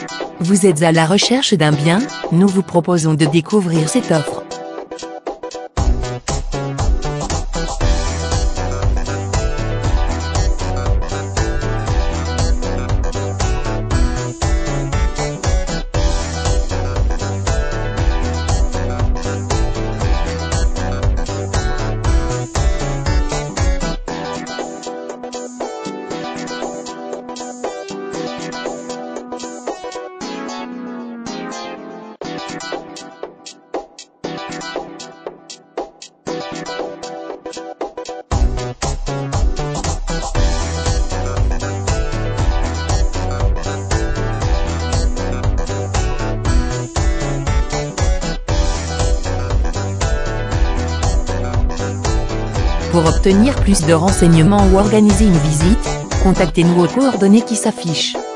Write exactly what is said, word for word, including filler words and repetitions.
Vous êtes à la recherche d'un bien? Nous vous proposons de découvrir cette offre. Pour obtenir plus de renseignements ou organiser une visite, contactez-nous aux coordonnées qui s'affichent.